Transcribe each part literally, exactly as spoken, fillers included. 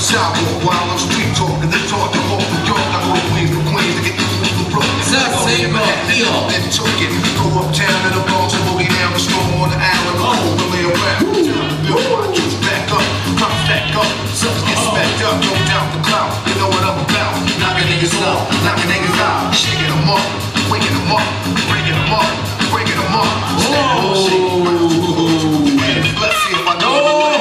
sidewalk while I'm street talking. They talk to walk from York. I go to Queens from Queens to get through the Brooklyn. Then took it. Go uptown to the Bronx and boogie down the storm on the island. Oh, the lay around. Build my juice back up. Come back up. Suckers get smacked up. No doubt the clout. You know what I'm about. Knocking niggas off. Knocking niggas out. Shaking them up. Waking them up. Breaking them up. Breaking them up. Let's see if I know the way.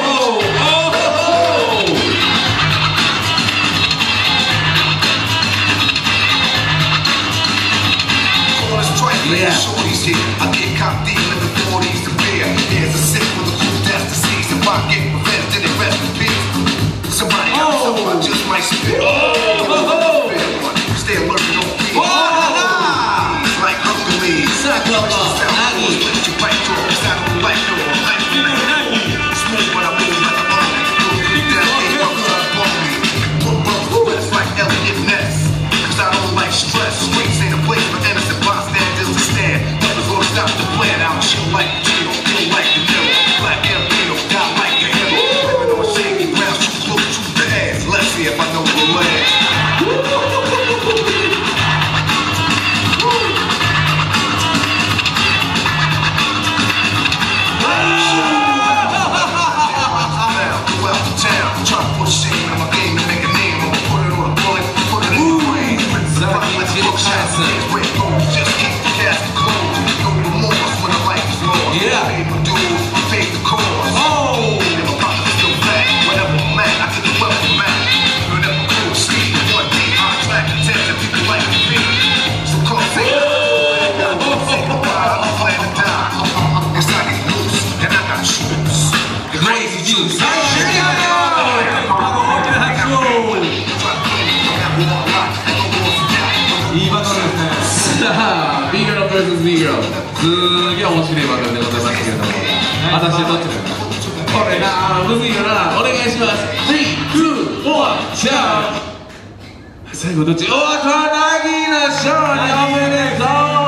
Yeah. Shorties here, I get caught deep in the forties to beer. Here's a sip with a cool death to see. If I get revenge, then it rest in peace. Somebody else, oh. I just might spit. Oh, oh, oh. Stay lurking on feet. Oh, like Hercules. Suck up, Aggie. Let you bite door, cause I don't like door. I don't like door. Smooth when I move like a army. Move down, ain't up, up on me. Put both rest like Elliot Ness. Cause I don't like stress. Streets ain't a place for innocent bystanders to stand. Nothing's gonna stop the plan out. Shit like Gino, feel like the middle. Black Albino, die like a hero. Living on shaky ground, too close to the ass. Let's see if I know the last. Throughout the town, try to put shame in my game to make a name. I'ma put it on a bullet, put it in the brain. Red bones, just keep the casket closed. No remorse when the life is lost. Yeah. Pay my dues, pay the cost. Oh. And my pocket's still back. Whenever I'm at, I get the welcome back. Heard up a cool sleep, one deep, hot track, attention, people like me. So come say, say goodbye, I don't plan to die. Cause I get loose, and I got troops. Crazy juice.いいバトルですね。さあ、B グロ ブイエス B グロ。すげえ面白いバトルでございましたけれども、果たしてどっちだか。これな、むずいよな。お願いします。スリー、ツー、ワン、シャー。最後どっち？おー、かなぎの勝利おめでとう。